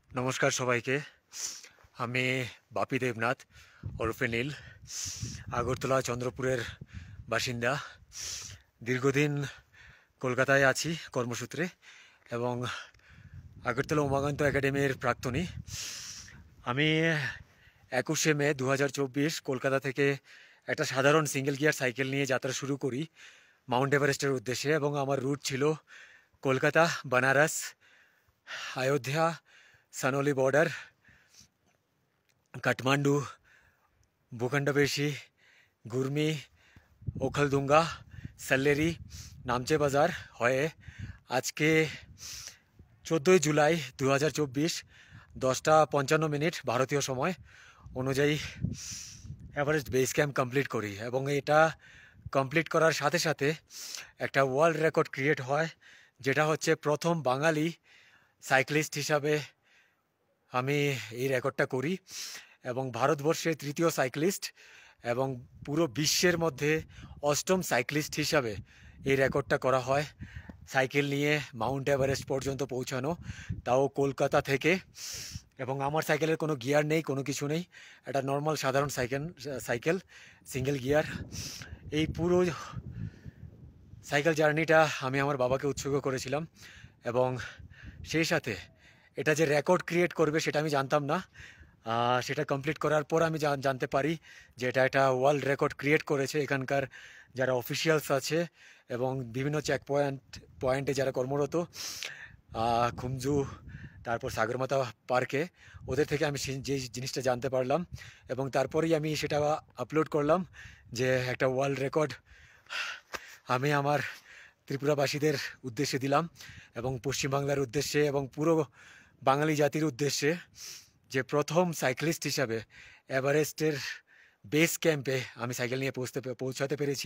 নমস্কার সবাইকে। আমি বাপি দেবনাথ ওরফে নীল, আগরতলা চন্দ্রপুরের বাসিন্দা। দীর্ঘদিন কলকাতায় আছি কর্মসূত্রে এবং আগরতলা উমাকান্ত একাডেমির প্রাক্তনী। আমি 21শে মে 2024 কলকাতা থেকে একটা সাধারণ সিঙ্গেল গিয়ার সাইকেল নিয়ে যাত্রা শুরু করি মাউন্ট এভারেস্টের উদ্দেশ্যে, এবং আমার রুট ছিল কলকাতা, বানারস, अयोध्या, सनोली बॉर्डर, काठमांडू, भूखंडपेशी, गुरमी, ओखलदुंगा, सल्लेरी, नामचे बाजार হয়ে আজকে 14ই জুলাই 2024 10টা 55 মিনিট ভারতীয় সময় অনুযায়ী এভারেস্ট বেস ক্যাম্প কমপ্লিট করি। এবং এটা কমপ্লিট করার সাথে সাথে একটা ওয়ার্ল্ড রেকর্ড ক্রিয়েট হয়, যেটা হচ্ছে প্রথম বাঙালি সাইক্লিস্ট হিসাবে আমি এই রেকর্ডটা করি এবং ভারতবর্ষের তৃতীয় সাইক্লিস্ট এবং পুরো বিশ্বের মধ্যে অষ্টম সাইক্লিস্ট হিসাবে এই রেকর্ডটা করা হয়। সাইকেল নিয়ে মাউন্ট এভারেস্ট পর্যন্ত পৌঁছানো, তাও কলকাতা থেকে। এবং আমার সাইকেলের কোনো গিয়ার নেই, কোনো কিছু নেই, একটা নর্মাল সাধারণ সাইকেল সিঙ্গেল গিয়ার। এই পুরো সাইকেল জার্নিটা আমি আমার বাবাকে উৎসর্গ করেছিলাম এবং সেই সাথে এটা যে রেকর্ড ক্রিয়েট করবে সেটা আমি জানতাম না। সেটা কমপ্লিট করার পর আমি জানতে পারি যে এটা একটা ওয়ার্ল্ড রেকর্ড ক্রিয়েট করেছে এখানকার যারা অফিসিয়ালস আছে এবং বিভিন্ন পয়েন্টে যারা কর্মরত, খুমজু, তারপর সাগরমাথা পার্কে, ওদের থেকে আমি যে জিনিসটা জানতে পারলাম এবং তারপরেই আমি সেটা আপলোড করলাম যে একটা ওয়ার্ল্ড রেকর্ড আমি আমার ত্রিপুরাবাসীদের উদ্দেশ্যে দিলাম এবং পশ্চিমবাংলার উদ্দেশ্যে এবং পুরো বাঙালি জাতির উদ্দেশ্যে, যে প্রথম সাইক্লিস্ট হিসাবে এভারেস্টের বেস ক্যাম্পে আমি সাইকেল নিয়ে পৌঁছাতে পেরেছি।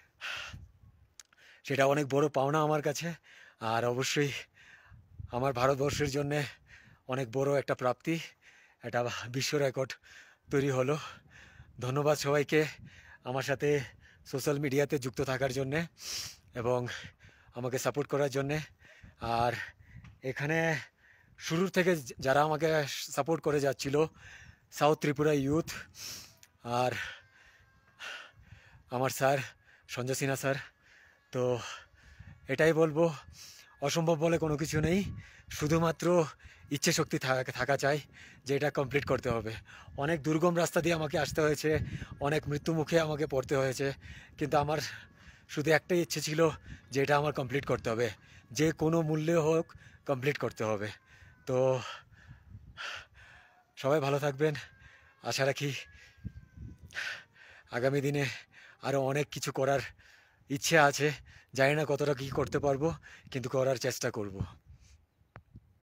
সেটা অনেক বড় পাওনা আমার কাছে, আর অবশ্যই আমার ভারতবর্ষের জন্যে অনেক বড় একটা প্রাপ্তি, একটা বিশ্ব রেকর্ড তৈরি হলো। ধন্যবাদ সবাইকে আমার সাথে সোশ্যাল মিডিয়াতে যুক্ত থাকার জন্যে এবং আমাকে সাপোর্ট করার জন্যে। আর এখানে শুরুর থেকে যারা আমাকে সাপোর্ট করে যাচ্ছিল, সাউথ ত্রিপুরা ইউথ আর আমার স্যার সঞ্জয় সিনহা স্যার, তো এটাই বলবো, অসম্ভব বলে কোনো কিছু নেই, শুধুমাত্র ইচ্ছে শক্তি থাকা চাই যে এটা কমপ্লিট করতে হবে। অনেক দুর্গম রাস্তা দিয়ে আমাকে আসতে হয়েছে, অনেক মৃত্যু মুখে আমাকে পড়তে হয়েছে, কিন্তু আমার শুধু একটাই ইচ্ছে ছিল যে এটা আমার কমপ্লিট করতে হবে, যে কোনো মূল্যে হোক কমপ্লিট করতে হবে। তো সবাই ভালো থাকবেন, আশা রাখি আগামী দিনে আরও অনেক কিছু করার ইচ্ছে আছে। জানি না কতটা কী করতে পারবো, কিন্তু করার চেষ্টা করব।